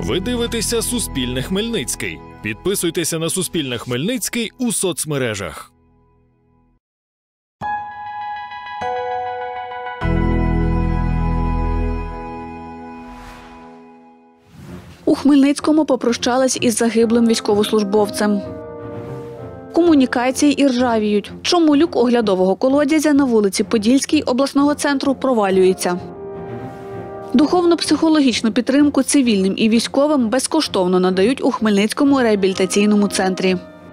Ви дивитеся «Суспільне Хмельницький». Підписуйтеся на «Суспільне Хмельницький» у соцмережах. У Хмельницькому попрощались із загиблим військовослужбовцем. Комунікації іржавіють. Чому люк оглядового колодязя на вулиці Подільській обласного центру провалюється? Духовно-психологічну підтримку цивільним і військовим безкоштовно надають у Хмельницькому реабілітаційному центрі.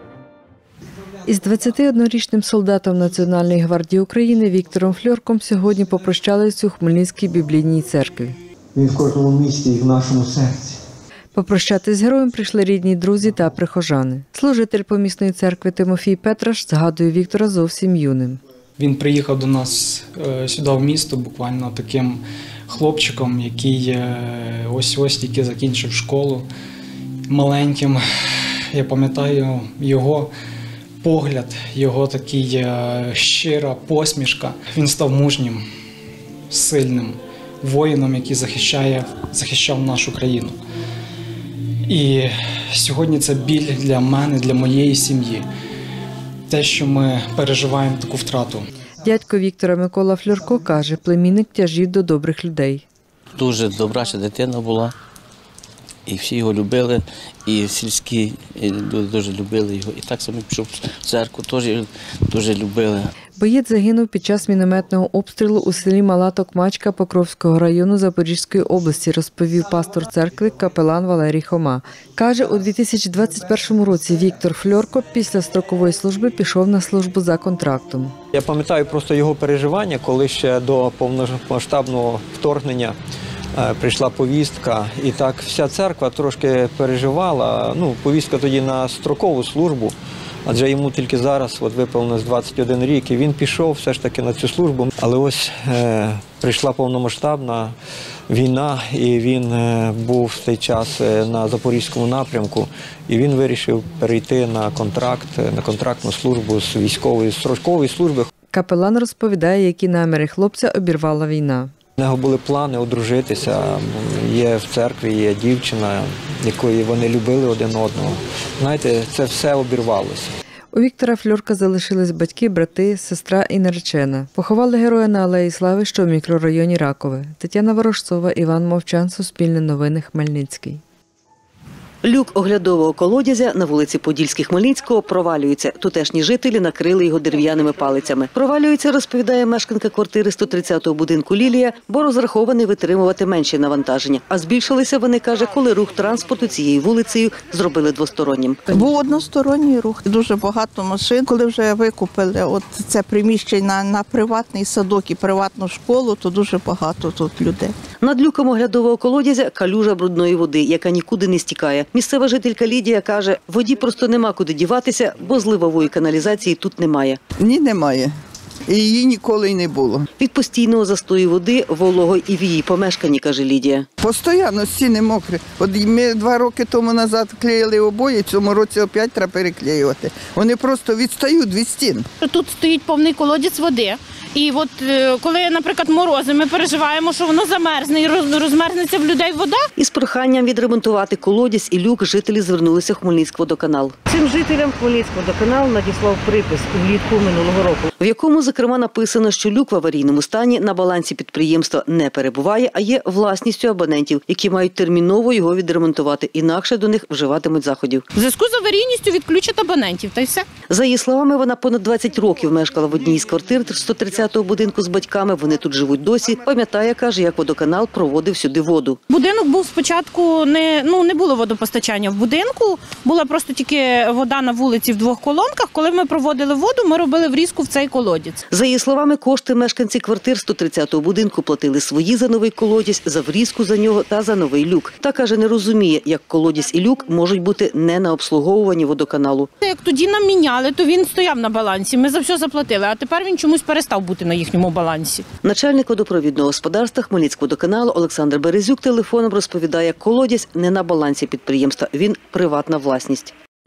Із 21-річним солдатом Національної гвардії України Віктором Фльорком сьогодні попрощались у Хмельницькій біблійній церкві. Він в кожному місті і в нашому серці. Попрощатись з героєм прийшли рідні, друзі та прихожани. Служитель помісної церкви Тимофій Петраш згадує Віктора зовсім юним. Він приїхав до нас сюди в місто буквально таким хлопчиком, який ось тільки закінчив школу, маленьким. Я пам'ятаю його погляд, його такий щира посмішка. Він став мужнім, сильним воїном, який захищав нашу країну. І сьогодні це біль для мене, для моєї сім'ї. Те, що ми переживаємо таку втрату. Дядько Віктора Микола Фльорко каже, племінник тяжів до добрих людей. Дуже добрача дитина була, і всі його любили, і сільські люди дуже любили його. І так само пішов в церкву, теж дуже любили. Боєць загинув під час мінометного обстрілу у селі Мала Токмачка Покровського району Запорізької області, розповів пастор церкви капелан Валерій Хома. Каже, у 2021 році Віктор Фльорко після строкової служби пішов на службу за контрактом. Я пам'ятаю просто його переживання, коли ще до повномасштабного вторгнення прийшла повістка, і так вся церква трошки переживала. Повістка тоді на строкову службу, адже йому тільки зараз виповнилось 21 рік, і він пішов все ж таки на цю службу. Але ось прийшла повномасштабна війна, і він був в цей час на Запорізькому напрямку, і він вирішив перейти на контрактну службу з військової строкової служби. Капелан розповідає, які наміри хлопця обірвала війна. У нього були плани одружитися, є в церкві, є дівчина, якої вони любили один одного. Знаєте, це все обірвалося. У Віктора Фльорка залишились батьки, брати, сестра і наречена. Поховали героя на Алеї Слави, що в мікрорайоні Ракове. Тетяна Ворожцова, Іван Мовчан, Суспільне новини, Хмельницький. Люк оглядового колодязя на вулиці Подільській Хмельницького провалюється. Тутешні жителі накрили його дерев'яними палицями. Провалюється, розповідає мешканка квартири 130-го будинку Лілія, бо розрахований витримувати менші навантаження. А збільшилися вони, каже, коли рух транспорту цією вулицею зробили двостороннім. Був односторонній рух. Дуже багато машин. Коли вже викупили це приміщення на приватний садок і приватну школу, то дуже багато тут людей. Над люком оглядового колодязя калюжа брудної води, яка нікуди не стікає. Місцева жителька Лідія каже, воді просто нема куди діватися, бо зливової каналізації тут немає. Ні, немає. І її ніколи й не було. Від постійного застою води волого і в її помешканні, каже Лідія. Постійно стіни мокрі. От ми 2 роки тому назад клеїли обої, цьому році опять треба переклеювати. Вони просто відстають від стін. Тут стоїть повний колодязь води. І от коли, наприклад, морози, ми переживаємо, що воно замерзне і розмерзнеться в людей вода. Із проханням відремонтувати колодязь і люк жителі звернулися в Хмельницькводоканал. Цим жителям Хмельницькводоканал надіслав припис влітку минулого року, в якому, зокрема, написано, що люк в аварійному стані на балансі підприємства не перебуває, а є власністю абонентів, які мають терміново його відремонтувати, інакше до них вживатимуть заходів. В зв'язку з аварійністю відключать абонентів, та й все. За її словами, вона понад 20 років мешкала в одній із квартир 130-го будинку з батьками, вони тут живуть досі. Пам'ятає, каже, як водоканал проводив сюди воду. Будинок був спочатку, не було водопостачання в будинку, була просто тільки вода на вулиці в 2 колонках. Коли ми проводили воду, ми робили врізку в цей колодязь. За її словами, кошти мешканці квартир 130-го будинку платили свої за новий колодязь, за врізку за нього та за новий люк. Та, каже, не розуміє, як колодязь і люк можуть бути не на обслуговуванні водоканалу. Як тоді нам міняли, то він стояв на балансі, ми за все заплатили, а тепер він чомусь перестав бути на їхньому балансі. Начальник водопровідного господарства Хмельницькводоканалу Олександр Березюк телефоном розповідає, колодязь не на балансі підприємства, він приватна власність.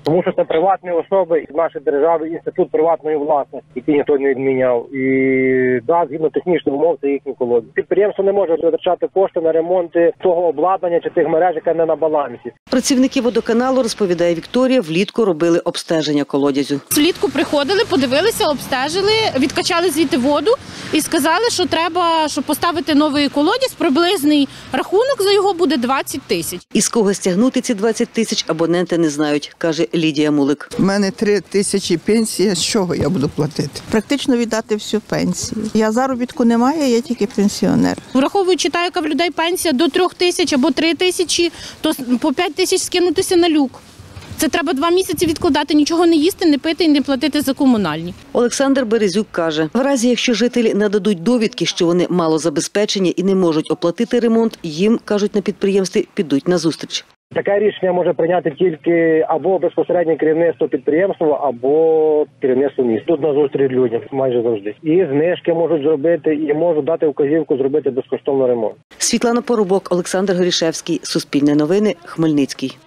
Тому що це приватні особи, і в нашій державі інститут приватної власності, який ніхто не відміняв. І згідно технічних умов, це їхні колодязі. Підприємство не може витрачати кошти на ремонти того обладнання чи тих мереж, яке не на балансі. Працівники водоканалу, розповідає Вікторія, влітку робили обстеження колодязю. Влітку приходили, подивилися, обстежили, відкачали звідти воду і сказали, що треба, щоб поставити новий колодязь, приблизний рахунок за його буде 20 тисяч. Із кого стягнути ці 20 тисяч абоненти не знають, каже Лідія Мулик. У мене 3 тисячі пенсія, з чого я буду платити? Практично віддати всю пенсію. Я заробітку не маю, я тільки пенсіонер. Враховуючи та, яка в людей пенсія до 3 тисяч або 3 тисячі, то по 5 тисяч скинутися на люк. Це треба 2 місяці відкладати, нічого не їсти, не пити і не платити за комунальні. Олександр Березюк каже, в разі, якщо жителі нададуть довідки, що вони малозабезпечені і не можуть оплатити ремонт, їм, кажуть на підприємстві, підуть назустріч. Таке рішення може прийняти тільки або безпосереднє керівництво підприємства, або керівництво міста. Тут назустріч людям майже завжди. І знижки можуть зробити, і можуть дати вказівку зробити безкоштовний ремонт. Світлана Поробок, Олександр Горішевський, Суспільне новини, Хмельницький.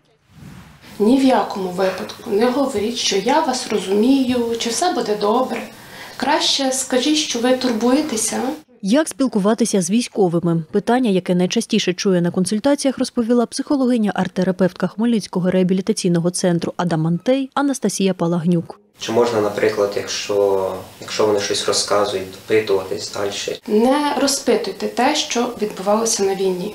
Ні в якому випадку не говоріть, що я вас розумію, чи все буде добре. Краще скажіть, що ви турбуєтеся. Як спілкуватися з військовими? Питання, яке найчастіше чує на консультаціях, розповіла психологиня-арт-терапевтка Хмельницького реабілітаційного центру «Адамантей» Анастасія Палагнюк. Чи можна, наприклад, якщо вони щось розказують, допитуватись далі? Не розпитуйте те, що відбувалося на війні.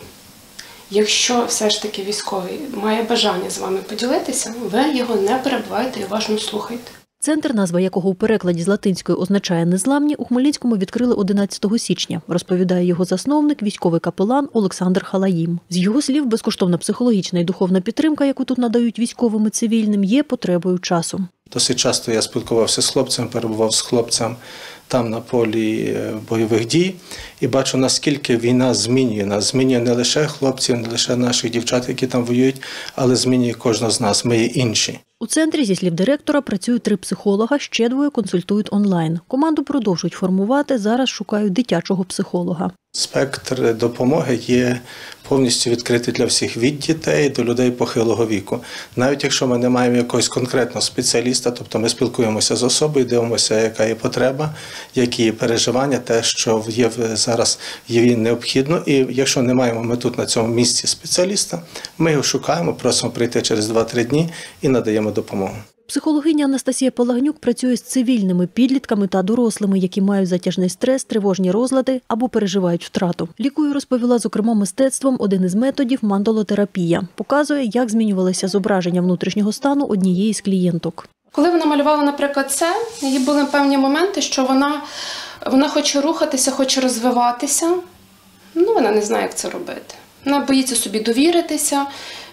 Якщо все ж таки військовий має бажання з вами поділитися, ви його не перебивайте і уважно слухайте. Центр, назва якого у перекладі з латинської означає «незламні», у Хмельницькому відкрили 11 січня, розповідає його засновник, військовий капелан Олександр Халаїм. З його слів, безкоштовна психологічна і духовна підтримка, яку тут надають військовим і цивільним, є потребою часу. Досить часто я спілкувався з хлопцем, перебував з хлопцем там на полі бойових дій і бачу, наскільки війна змінює нас. Змінює не лише хлопців, не лише наших дівчат, які там воюють, але змінює кожного з нас, ми є інші. У центрі, зі слів директора, працюють 3 психолога, ще 2 консультують онлайн. Команду продовжують формувати, зараз шукають дитячого психолога. Спектр допомоги є повністю відкритий для всіх, від дітей до людей похилого віку. Навіть якщо ми не маємо якогось конкретного спеціаліста, тобто ми спілкуємося з особою, дивимося, яка є потреба, які є переживання, те, що є зараз є необхідно. І якщо не маємо ми тут на цьому місці спеціаліста, ми його шукаємо, просимо прийти через 2-3 дні і надаємо допомогу. Психологиня Анастасія Палагнюк працює з цивільними підлітками та дорослими, які мають затяжний стрес, тривожні розлади або переживають втрату. Лікує, розповіла, зокрема, мистецтвом один із методів – мандалотерапія. Показує, як змінювалися зображення внутрішнього стану однієї з клієнток. Коли вона малювала, наприклад, це, її були певні моменти, що вона хоче рухатися, хоче розвиватися, вона не знає, як це робити. Вона боїться собі довіритися.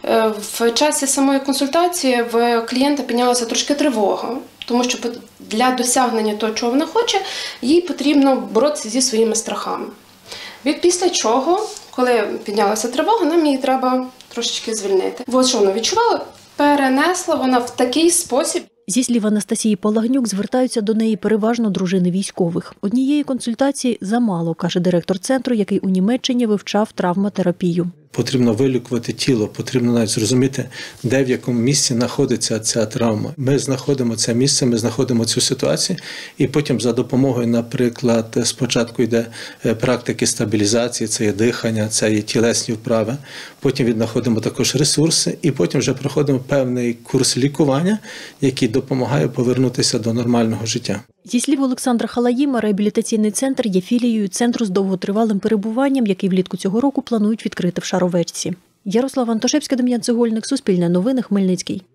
В часі самої консультації в клієнта піднялася трошки тривога, тому що для досягнення того, чого вона хоче, їй потрібно боротися зі своїми страхами. Після чого, коли піднялася тривога, нам її треба трошечки звільнити. Ось що вона відчувала, перенесла вона в такий спосіб. Зі слів Анастасії Палагнюк, звертаються до неї переважно дружини військових. Однієї консультації замало, каже директор центру, який у Німеччині вивчав травматерапію. Потрібно вилікувати тіло, потрібно навіть зрозуміти, де в якому місці знаходиться ця травма. Ми знаходимо це місце, ми знаходимо цю ситуацію і потім за допомогою, наприклад, спочатку йде практики стабілізації, це є дихання, це є тілесні вправи, потім віднаходимо також ресурси і потім вже проходимо певний курс лікування, який допомагає повернутися до нормального життя. Зі слів Олександра Халаїма, реабілітаційний центр є філією центру з довготривалим перебуванням, який влітку цього року планують відкрити в Шаровечці. Ярослава Антошевська, Дем'ян Цегольник, Суспільне новини, Хмельницький.